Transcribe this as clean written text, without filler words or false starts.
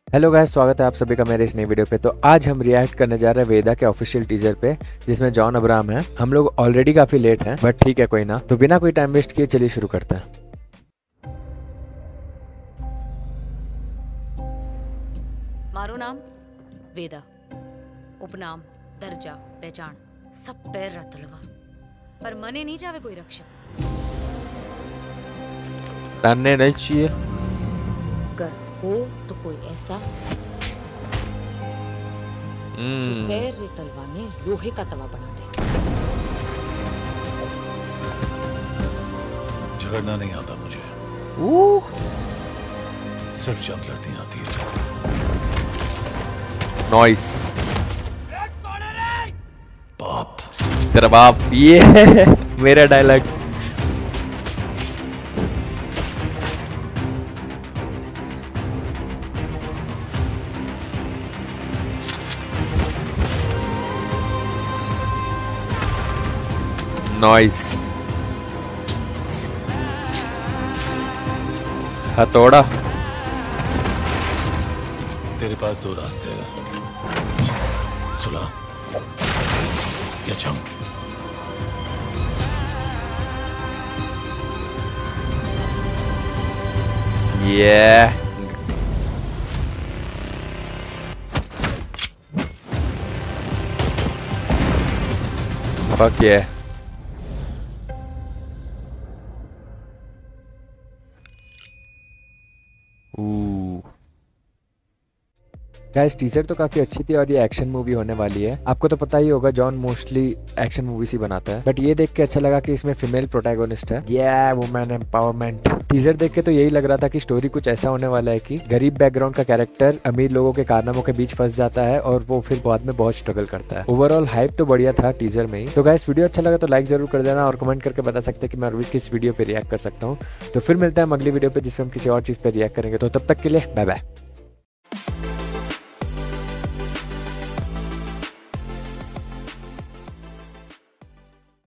Hello guys, स्वागत है आप सभी का मेरे इस नई वीडियो पे। तो आज हम रिएक्ट करने जा रहे हैं वेदा के ऑफिशियल टीजर पे, जिसमें जॉन अब्राहम है। हम लोग ऑलरेडी काफी लेट हैं, बट ठीक है, कोई ना। तो बिना कोई टाइम वेस्ट किए चलिए शुरू करते हैं। मारो नाम वेदा, उपनाम दर्जा पहचान सब पैर रतलवा, पर मने नहीं जावे कोई रक्षक। डरने नहीं चाहिए। अगर हो तो कोई ऐसा जो पैर रे तलवा ने लोहे का तवा बना दे। झगड़ना नहीं आता मुझे, सिर्फ जंग लड़नी आती है। नॉइस। बाप तेरा बाप, ये है मेरा डायलॉग। नॉइस। हथौड़ा। तेरे पास दो रास्ते हैं, सुलह या जंग। Yeah. Fuck yeah. Guys, teaser तो काफी अच्छी थी और ये एक्शन मूवी होने वाली है। आपको तो पता ही होगा, जॉन मोस्टली एक्शन मूवीज ही बनाता है, बट ये देख के अच्छा लगा कि इसमें फीमेल प्रोटैगोनिस्ट है। ये वुमेन एम्पावरमेंट। टीजर देख के तो यही लग रहा था कि स्टोरी कुछ ऐसा होने वाला है कि गरीब बैकग्राउंड का कैरेक्टर अमीर लोगों के कारनामों के बीच फंस जाता है और वो फिर बाद में बहुत स्ट्रगल करता है। ओवरऑल हाइप तो बढ़िया था टीजर में ही। तो गाइस, वीडियो अच्छा लगा तो लाइक जरूर कर देना और कमेंट करके बता सकते हैं कि मैं रोज किस वीडियो पे रिएक्ट कर सकता हूँ। तो फिर मिलता है अगली वीडियो पे, जिसमें हम किसी और चीज पे रिएक्ट करेंगे। तो तब तक के लिए बाय बाय।